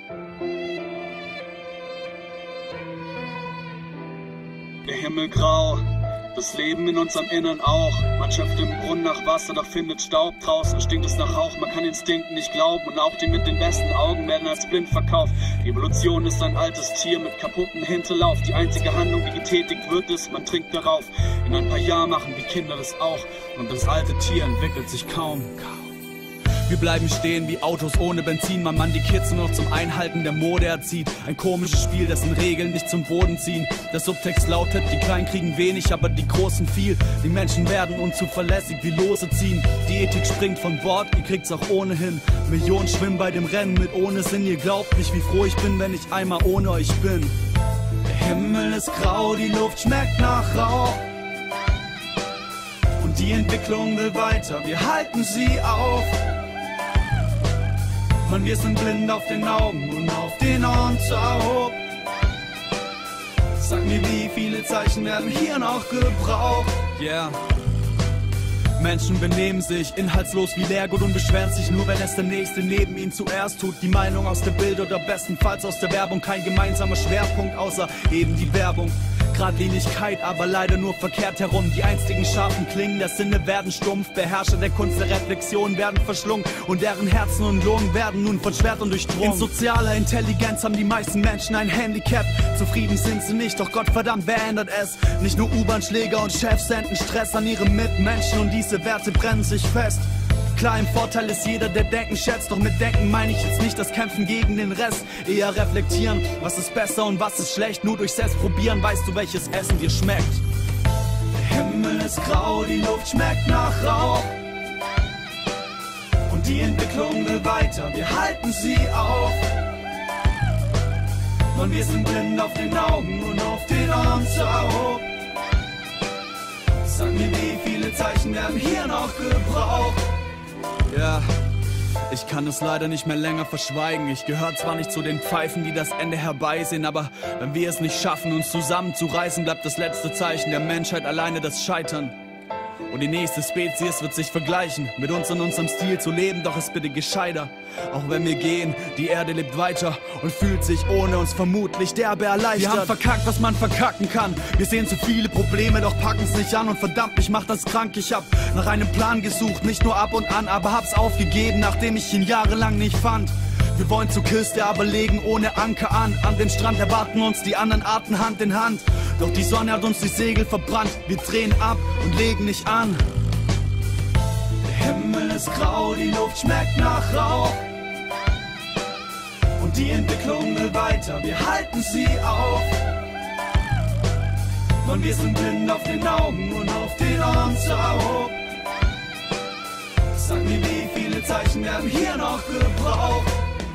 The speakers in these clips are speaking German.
Der Himmel grau, das Leben in unserem Innern auch. Man schöpft im Brunnen nach Wasser, doch findet Staub. Draußen stinkt es nach Rauch, man kann Instinkten nicht glauben. Und auch die mit den besten Augen werden als blind verkauft. Die Evolution ist ein altes Tier mit kaputten Hinterlauf. Die einzige Handlung, die getätigt wird, ist, man trinkt darauf. In ein paar Jahren machen die Kinder das auch. Und das alte Tier entwickelt sich kaum. Wir bleiben stehen wie Autos ohne Benzin, man die Kids nur noch zum Einhalten der Mode erzieht. Ein komisches Spiel, dessen Regeln nicht zum Boden ziehen. Der Subtext lautet, die Kleinen kriegen wenig, aber die Großen viel. Die Menschen werden unzuverlässig wie Lose ziehen. Die Ethik springt von Bord, ihr kriegt's auch ohnehin. Millionen schwimmen bei dem Rennen mit ohne Sinn. Ihr glaubt nicht, wie froh ich bin, wenn ich einmal ohne euch bin. Der Himmel ist grau, die Luft schmeckt nach Rauch. Und die Entwicklung will weiter, wir halten sie auf. Mann, wir sind blind auf den Augen und auf den Ohren taub. Sag mir, wie viele Zeichen werden hier noch gebraucht? Yeah. Menschen benehmen sich inhaltslos wie Leergut und beschweren sich nur, wenn es der Nächste neben ihnen zuerst tut. Die Meinung aus der Bild oder bestenfalls aus der Werbung. Kein gemeinsamer Schwerpunkt, außer eben die Werbung. Gradlinigkeit, aber leider nur verkehrt herum. Die einstigen scharfen Klingen der Sinne werden stumpf. Beherrscher der Kunst der Reflexion werden verschlungen. Und deren Herzen und Lungen werden nun von Schwertern durchdrungen. In sozialer Intelligenz haben die meisten Menschen ein Handicap. Zufrieden sind sie nicht, doch Gottverdammt, wer ändert es? Nicht nur U-Bahn-Schläger und Chefs senden Stress an ihre Mitmenschen. Und diese Werte brennen sich fest. Klar, im Vorteil ist jeder, der Denken schätzt. Doch mit Denken meine ich jetzt nicht das Kämpfen gegen den Rest. Eher reflektieren, was ist besser und was ist schlecht. Nur durch Selbstprobieren weißt du, welches Essen dir schmeckt. Der Himmel ist grau, die Luft schmeckt nach Rauch. Und die Entwicklung will weiter, wir halten sie auf. Mann, wir sind blind auf den Augen und auf den Ohren taub. Sag mir, wie viele Zeichen werden hier noch gebraucht? Ja, ich kann es leider nicht mehr länger verschweigen. Ich gehöre zwar nicht zu den Pfeifen, die das Ende herbeisehen, aber wenn wir es nicht schaffen, uns zusammenzureißen, bleibt das letzte Zeichen der Menschheit alleine das Scheitern. Und die nächste Spezies wird sich vergleichen, mit uns und unserem Stil zu leben, doch ist bitte gescheiter. Auch wenn wir gehen, die Erde lebt weiter und fühlt sich ohne uns vermutlich derbe erleichtert. Wir haben verkackt, was man verkacken kann. Wir sehen zu viele Probleme, doch packen's nicht an. Und verdammt, mich macht das krank. Ich hab nach einem Plan gesucht, nicht nur ab und an, aber hab's aufgegeben, nachdem ich ihn jahrelang nicht fand. Wir wollen zur Küste, aber legen ohne Anker an. An den Strand erwarten uns die anderen Arten Hand in Hand. Doch die Sonne hat uns die Segel verbrannt. Wir drehen ab und legen nicht an. Der Himmel ist grau, die Luft schmeckt nach Rauch. Und die Entwicklung will weiter, wir halten sie auf. Mann, wir sind blind auf den Augen und auf den Ohren taub. Sag mir, wie viele Zeichen werden hier noch gebraucht?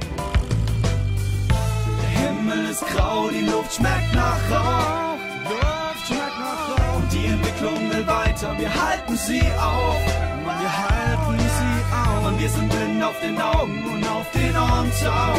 Der Himmel ist grau, die Luft schmeckt nach Rauch. Und die Entwicklung will weiter, wir halten sie auf. Wir halten sie auf. Und wir sind blind auf den Augen und auf den Ohren taub.